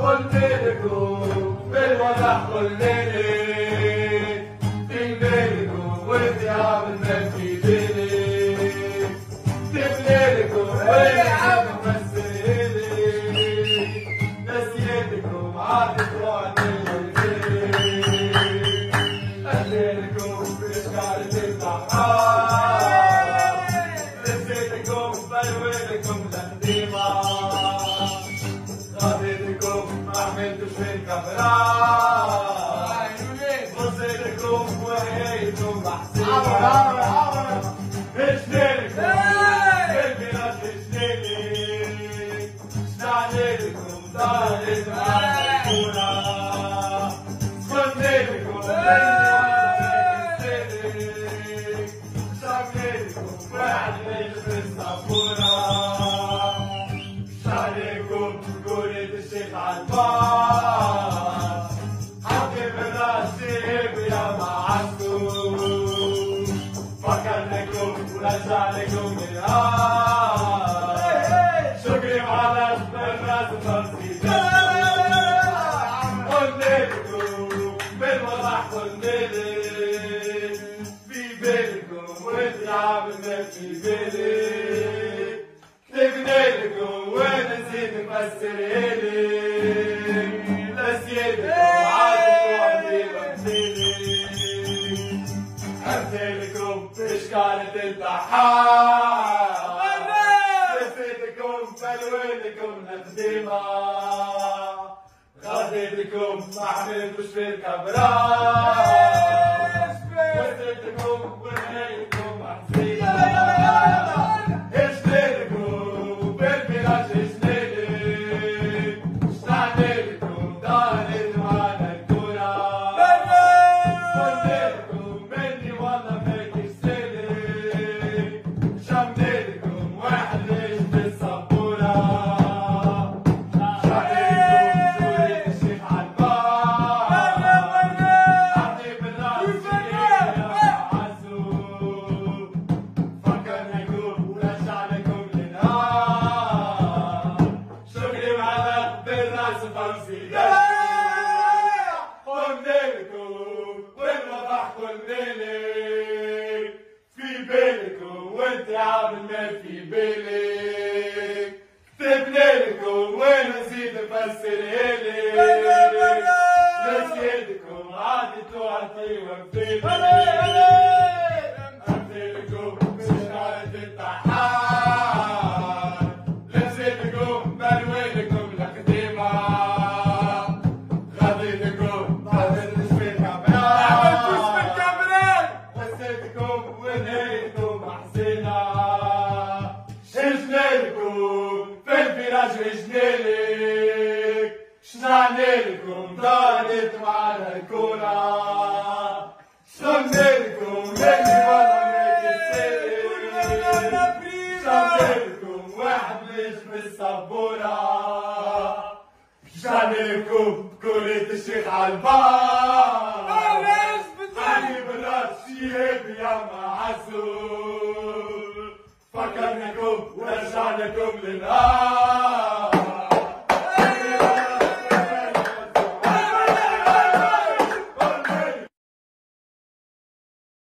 قلت لكم بالوضع قلنالي في بالكم والثياب ما في بالي تبنيلكم والعب مسيلي نسيتكم عادت وعدلي أهلكم بإشكال التحار نسيتكم بلوينكم لنديمة غاديتكم ما عملتوش في الكاميرا بصيتكم وهيتم محسيبة اشتركوا بالبلاد اشترك شنعليلكم ضالت معنا الكورة سكنتلكم بالبلاد شعبليلكم واحد ليش بالصبورة شعليكم كورة الشيخ عالبار حكي بالرشيب يا معسكر فكرناكم ورجعناكم النهار شكري معلش بالراس تنصيبات قلنالكم بالوضح قلنالي في بالكم والثياب ما في بالي كتبنالكم ونسيت نفسرهالي نسيتكم عادت وعدي بمثيلي أمثالكم بإشكالة التحار نسيتكم بلوينكم لقديمة غاديتكم ما حملتوش في الكاميرا نسيتكم ونهايتكم محزينة اشتركوا بالبلاد اشترك شنعملكم ضالت معنا الكورة قلتلكم مني والله ما يكسلك شملكم واحد ليش بالصبورة شعليكم شورية الشيخ عالبار عطي بالراس يا معزوم فكرناكم ورجعناكم للنهار شكري معلق بالراس تنصيبات قلنالكم والوضح قلنالك في بالكم والثياب ما في بالك كتبنالكم ونسيت نفسرهالك نسيتكم عادتوا عالطيبة مثيلي أمثالكم بإشكالة التحار نسيتكم بلوينكم لقديمة غاديتكم عادتوش في الكاميرا نسيتكم ونهايتكم محزنة شجنالكم في الفراش رجنالك شنعملكم ضالت معنا الكورة شنعملكم اللي والله ما يكسلك شنعملكم واحد ليش بالصبورة شنعملكم كورة الشيخ عالبار علي بالرشيب يا معسول فكرناكم ورجعناكم للنهار